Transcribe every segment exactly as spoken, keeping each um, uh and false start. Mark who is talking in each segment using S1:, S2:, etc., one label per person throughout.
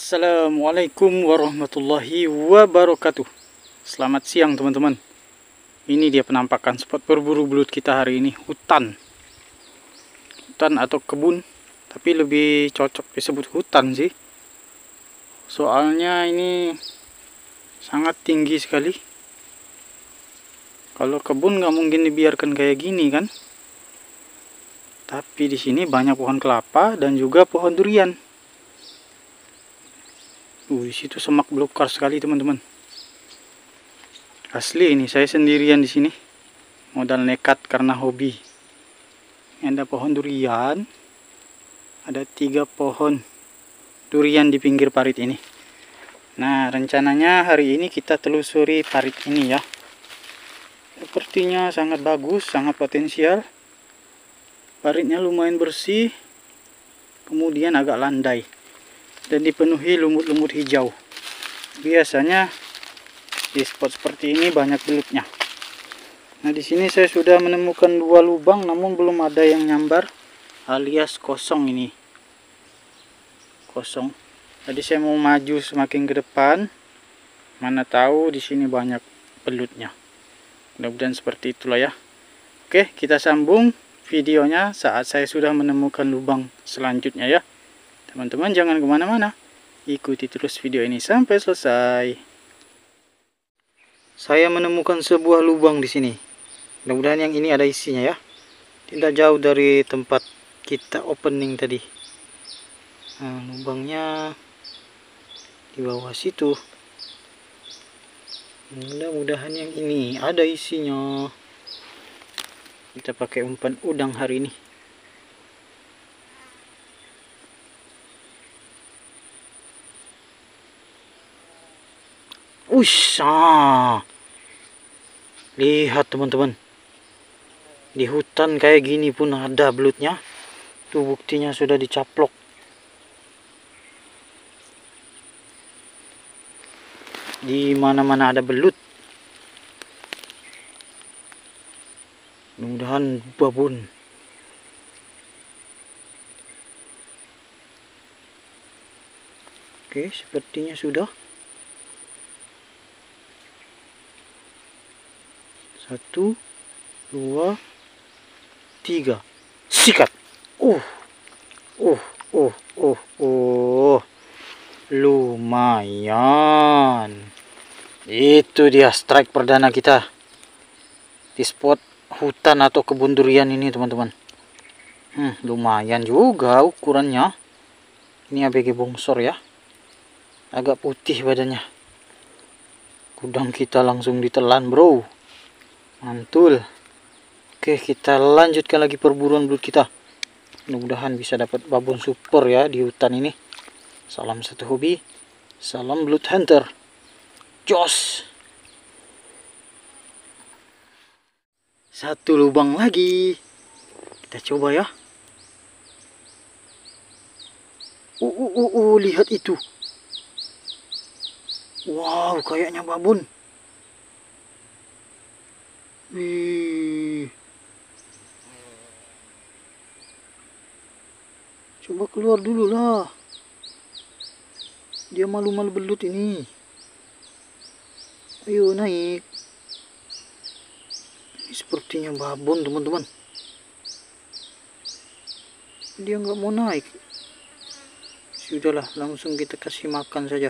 S1: Assalamualaikum warahmatullahi wabarakatuh. Selamat siang teman-teman. Ini dia penampakan spot berburu belut kita hari ini. Hutan Hutan atau kebun, tapi lebih cocok disebut hutan sih. Soalnya ini sangat tinggi sekali. Kalau kebun nggak mungkin dibiarkan kayak gini kan. Tapi di sini banyak pohon kelapa dan juga pohon durian. Uh, di situ semak belukar sekali teman-teman. Asli ini saya sendirian di sini. Modal nekat karena hobi. Ini ada pohon durian. Ada tiga pohon durian di pinggir parit ini. Nah, rencananya hari ini kita telusuri parit ini ya. Sepertinya sangat bagus, sangat potensial. Paritnya lumayan bersih. Kemudian agak landai. Dan dipenuhi lumut-lumut hijau. Biasanya di spot seperti ini banyak belutnya. Nah, di sini saya sudah menemukan dua lubang, namun belum ada yang nyambar, alias kosong ini. Kosong. Jadi saya mau maju semakin ke depan. Mana tahu di sini banyak belutnya. Mudah-mudahan seperti itulah ya. Oke, kita sambung videonya saat saya sudah menemukan lubang selanjutnya ya. Teman-teman jangan kemana-mana, ikuti terus video ini sampai selesai. Saya menemukan sebuah lubang di sini. Mudah-mudahan yang ini ada isinya ya. Tidak jauh dari tempat kita opening tadi. Nah, lubangnya di bawah situ. Mudah-mudahan yang ini ada isinya. Kita pakai umpan udang hari ini. Ush, ah. Lihat teman-teman, di hutan kayak gini pun ada belutnya. Tuh buktinya sudah dicaplok. Di mana-mana ada belut. Mudah-mudahan babon. Oke, sepertinya sudah. Satu, dua, tiga. Sikat. Uh, uh, uh, uh, uh. Lumayan. Itu dia strike perdana kita di spot hutan atau kebun durian ini teman-teman. Hmm, lumayan juga ukurannya. Ini A B G bongsor ya. Agak putih badannya. Udang kita langsung ditelan bro. Mantul. Oke, kita lanjutkan lagi perburuan belut kita. Mudah-mudahan bisa dapat babon super ya di hutan ini. Salam satu hobi, salam belut hunter. Jos. Satu lubang lagi. Kita coba ya. Uh, uh, uh, uh, lihat itu. Wow, kayaknya babon. Wih. Coba keluar dulu lah. Dia malu-malu belut ini. Ayo naik. Ini sepertinya babon teman-teman. Dia nggak mau naik. Sudahlah, langsung kita kasih makan saja.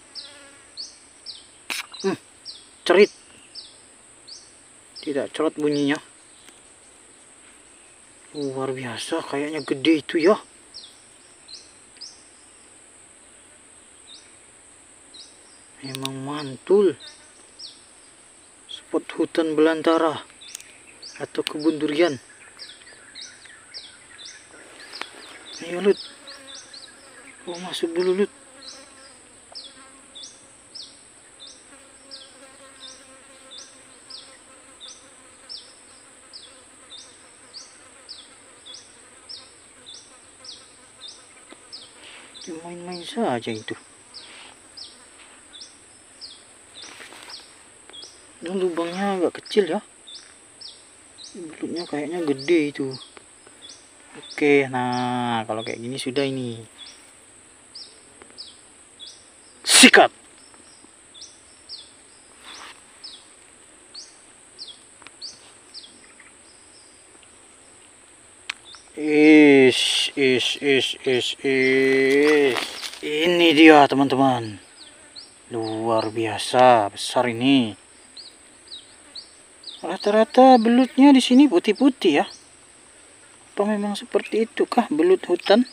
S1: Hmm, cerit. Tidak cerot bunyinya. Luar biasa, kayaknya gede itu ya. Memang mantul. Spot hutan belantara atau kebun durian. Ayo Lut. Oh, masuk dulu Lut. Main-main saja itu. Dan lubangnya agak kecil ya. Belutnya kayaknya gede itu. Oke, nah kalau kayak gini sudah ini. Sikat. Is, is, is, is, is. Ini dia teman-teman. Luar biasa besar ini. Rata-rata belutnya di sini putih-putih ya. Apa memang seperti itu kah belut hutan?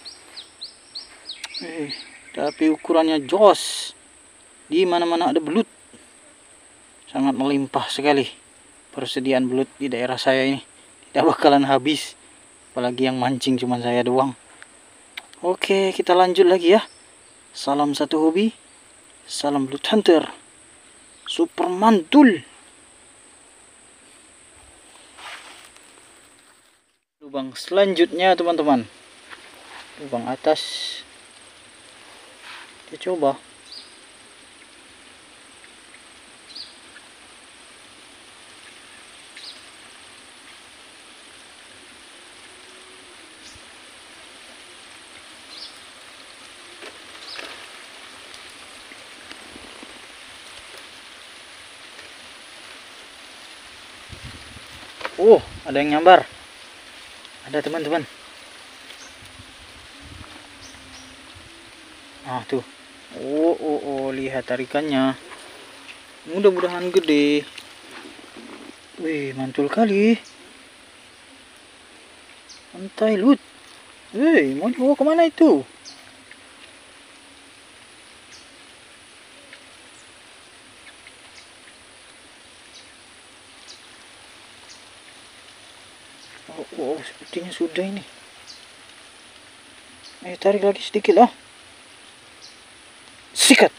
S1: Eh, tapi ukurannya jos. Di mana-mana ada belut. Sangat melimpah sekali persediaan belut di daerah saya ini. Tidak bakalan habis. Apalagi yang mancing cuma saya doang. Oke, kita lanjut lagi ya. Salam satu hobi. Salam belut hunter. Super mantul. Lubang selanjutnya teman-teman. Lubang atas. Kita coba. Oh, ada yang nyambar. Ada teman-teman. Ah, tuh. Oh, oh, oh, lihat tarikannya. Mudah-mudahan gede. Wih, mantul kali. Santai, Lut. Wih, mau dibawa kemana itu? Oh, oh, sepertinya sudah ini. Ayo tarik lagi sedikit lah. Sikat.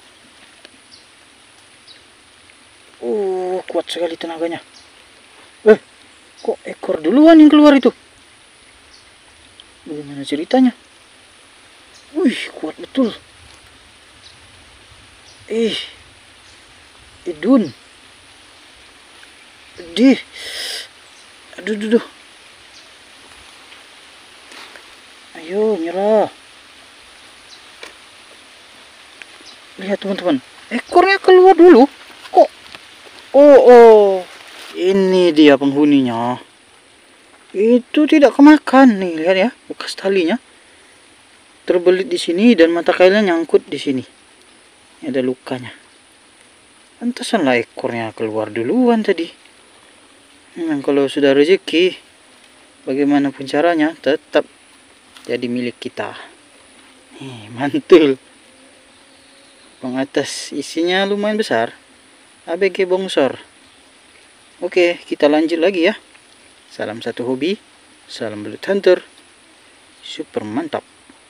S1: Oh, kuat sekali tenaganya. Eh, kok ekor duluan yang keluar itu? Bagaimana ceritanya? Wih, kuat betul. Eh, Idun. Di. Aduh, aduh, aduh. Ayo, nyerah. Lihat teman-teman, ekornya keluar dulu. Kok? Oh, oh. Ini dia penghuninya. Itu tidak kemakan nih, lihat ya, bekas talinya. Terbelit di sini dan mata kailnya nyangkut di sini. Ini ada lukanya. Pantasanlah ekornya keluar duluan tadi. Memang kalau sudah rezeki, bagaimanapun caranya tetap jadi milik kita. Nih, mantul. Bang atas isinya lumayan besar. A B G bongsor. Oke, kita lanjut lagi ya. Salam satu hobi. Salam belut hunter. Super mantap.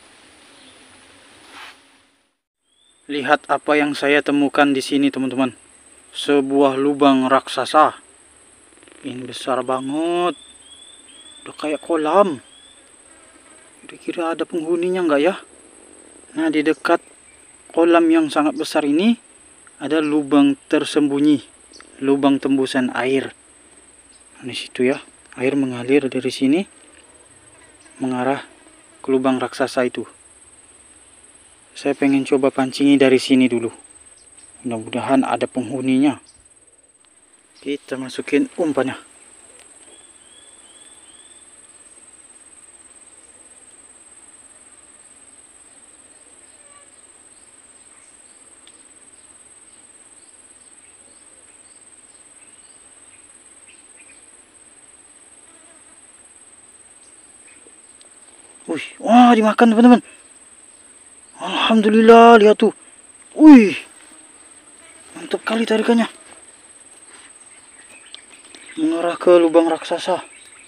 S1: Lihat apa yang saya temukan di sini teman-teman. Sebuah lubang raksasa. Ini besar banget. Udah kayak kolam. Kira-kira ada penghuninya enggak ya? Nah, di dekat kolam yang sangat besar ini ada lubang tersembunyi, lubang tembusan air. Nah, di situ ya, air mengalir dari sini mengarah ke lubang raksasa itu. Saya pengen coba pancingi dari sini dulu. Mudah-mudahan ada penghuninya. Kita masukin umpannya. Wih, wah dimakan teman-teman. Alhamdulillah, lihat tuh. Wih, mantap kali tarikannya. Mengarah ke lubang raksasa.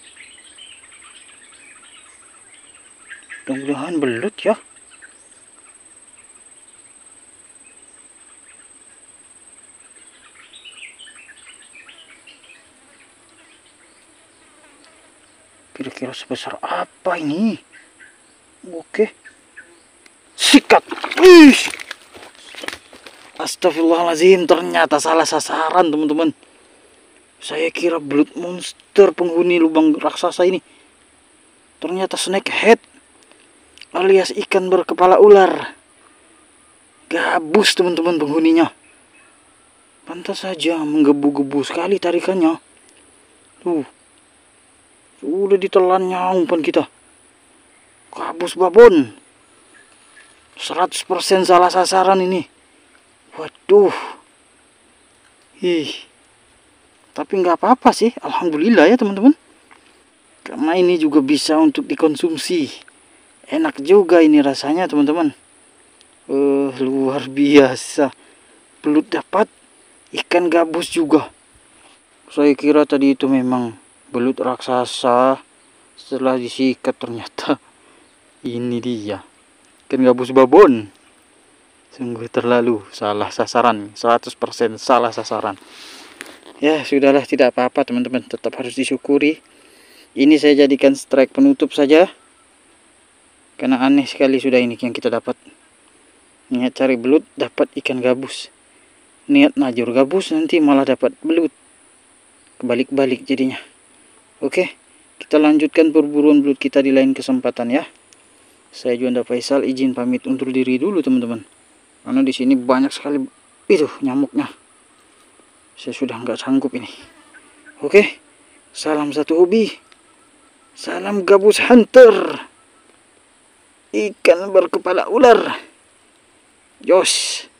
S1: Mudah-mudahan belut ya. Kira-kira sebesar apa ini? Oke. Sikat. Ih. Astagfirullahaladzim, ternyata salah sasaran teman-teman. Saya kira belut monster penghuni lubang raksasa ini. Ternyata snakehead alias ikan berkepala ular. Gabus teman-teman penghuninya. Pantas saja menggebu-gebu sekali tarikannya. Tuh, sudah ditelannya umpan kita. Gabus babon. seratus persen salah sasaran ini. Waduh. Ih. Tapi nggak apa-apa sih. Alhamdulillah ya teman-teman. Karena ini juga bisa untuk dikonsumsi. Enak juga ini rasanya teman-teman. Uh, luar biasa. Belut dapat, ikan gabus juga. Saya kira tadi itu memang belut raksasa. Setelah disikat ternyata ini dia ikan gabus babon. Sungguh terlalu salah sasaran. seratus persen salah sasaran. Ya sudahlah, tidak apa-apa teman-teman. Tetap harus disyukuri. Ini saya jadikan strike penutup saja. Karena aneh sekali sudah ini yang kita dapat. Niat cari belut, dapat ikan gabus. Niat najur gabus, nanti malah dapat belut. Kebalik-balik jadinya. Oke, kita lanjutkan perburuan belut kita di lain kesempatan ya. Saya Juanda Faisal izin pamit undur diri dulu teman-teman. Karena di sini banyak sekali itu nyamuknya. Saya sudah nggak sanggup ini. Oke, salam satu hobi. Salam gabus hunter. Ikan berkepala ular. Jos.